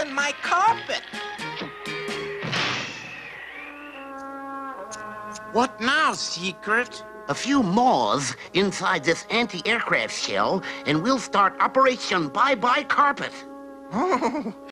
stealing my carpet. What now, Secret? A few moths inside this anti-aircraft shell, and we'll start Operation Bye-Bye Carpet. Oh,